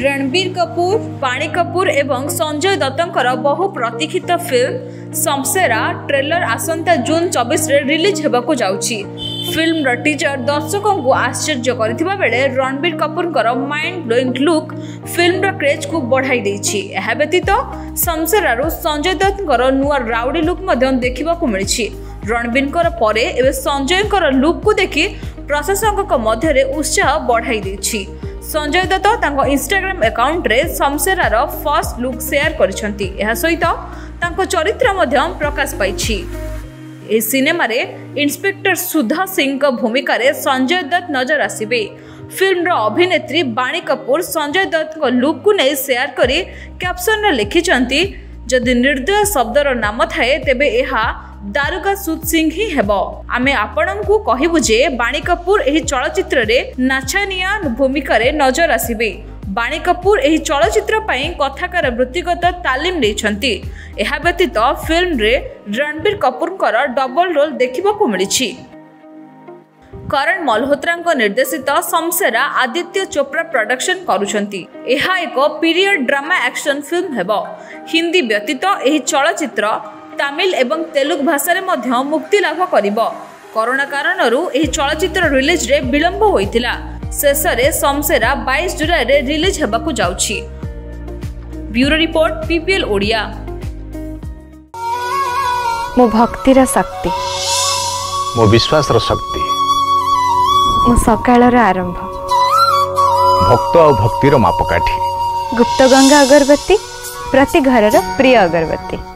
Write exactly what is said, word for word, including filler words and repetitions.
रणबीर कपूर, पाणी कपूर एवं संजय दत्तंकर बहु प्रतीक्षित फिल्म समसेरा ट्रेलर आसंता जून चौबीस रे रिलीज हेबाकु जाउछि। फिल्म टीजर दर्शकों को आश्चर्य करथिबा बेले Ranbir Kapoor mind blowing look film craze को बढ़ाई देछि। एहा व्यतीत समसेरारु संजय दत्तंकर नुआ राउडी लुक मध्य देखिबाकु मिलिछि। रणबीर परे एवं संजय लुक को देखि प्रशंसक मध्य उत्साह बढ़ाई देछि। संजय दत्त तांको इंस्टाग्राम अकाउंट रे समसेरार फर्स्ट लुक शेयर करिसंती। एहा सहित तांको चरित्र मध्य प्रकाश पाइछि। ए सिनेमा रे इंस्पेक्टर सुधा सिंह को भूमिका रे संजय दत्त नजर आसिबे। फिल्म रो अभिनेत्री बाणी कपूर संजय दत्त को लुक को नै शेयर करी कैप्शन रे लिखिसंती, जदि निर्दय शब्दर नाम थाए तेबे एहा दारुगा सुद सिंह ही हेबो। आमे आपणंकु कहिबु जे बाणी कपूर एही चलचित्र रे नाचानिया भूमिका रे नजर आसिबे। बाणी कपूर एही चलचित्र पई कथाकार वृत्तिगत तालीम लेछंती। एहा व्यतीत फिल्म रे रणबीर कपूरकर डबल रोल देखिबाकु मिलिछि। करण मल्होत्रा निर्देशित समसेरा आदित्य चोप्रा प्रोडक्शन करुछंती। एहा एक पीरियड ड्रामा एक्शन फिल्म हेबो। हिंदी व्यतीत एही चलचित्र तमिल एवं तेलुगु भाषा रे मध्य मुक्ति लाभ करिबो। कोरोना कारणरू एही चलचित्र रिलीज रे विलंब होइतिला। शेष रे समसेरा बाईस जुलाई रे रिलीज हेबाकु जाउछि। Bureau report PPL Odia. मो भक्तिर शक्ति, मो विश्वास रो शक्ति, मो सकाळर आरंभ, भक्त और भक्तिर मापकाठी, गुप्त गंगा अगरबत्ती प्रति घरर प्रिय अगरबत्ती।